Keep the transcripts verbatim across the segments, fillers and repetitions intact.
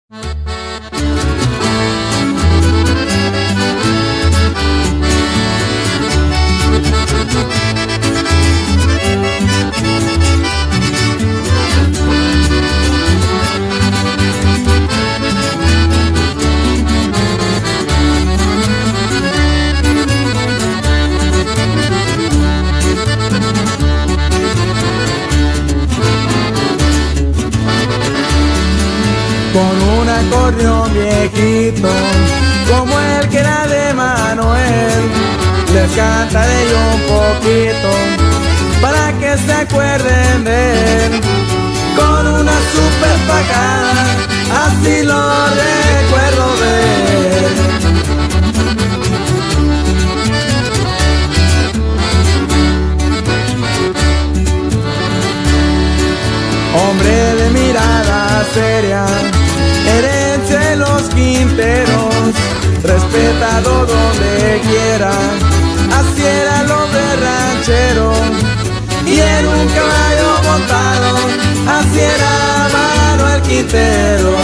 Con un acordeón viejito, como el que era de Manuel, les cantaré yo un poquito, para que se acuerden de él. Con una super pagada, así lo recuerdo de él. Hombre de mirada seria, herencia de los Quinteros, respetado donde quiera, así era el hombre ranchero. Y en un caballo montado, así era Manuel Quintero.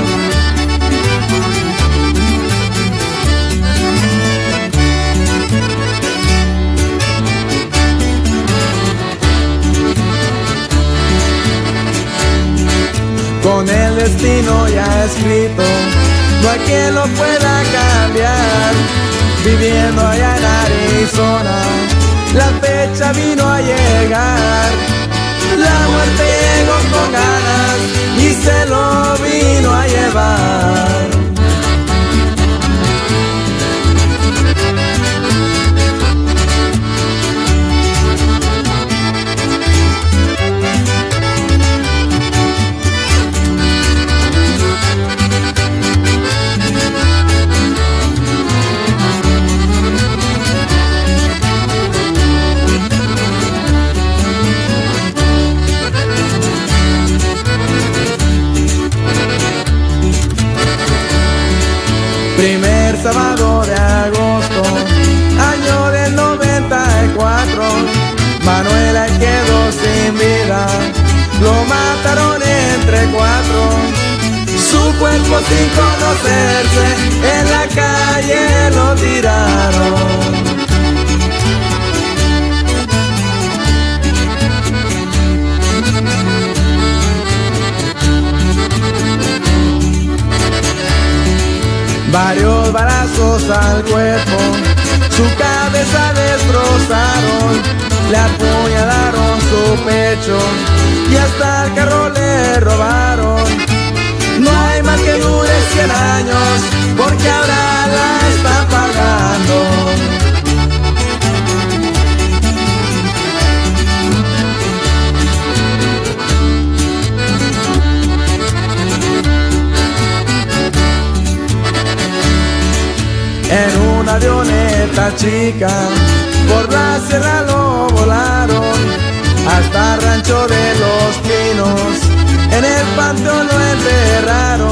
Con el destino ya escrito, no hay quien lo pueda cambiar. Viviendo allá en Arizona, la fecha vino a llegar. La muerte llegó con ganas y se lo vino a llevar. Primer sábado de agosto, año del noventa y cuatro, Manuela quedó sin vida, lo mataron entre cuatro. Su cuerpo sin conocerse, en la calle lo tiraron. Varios balazos al cuerpo, su cabeza destrozaron, le apuñalaron su pecho y hasta el carro le robaron. No hay mal que dure cien años, porque ahora la está pagando. En una avioneta chica, por la sierra lo volaron, hasta el rancho de los Pinos, en el panteón lo enterraron.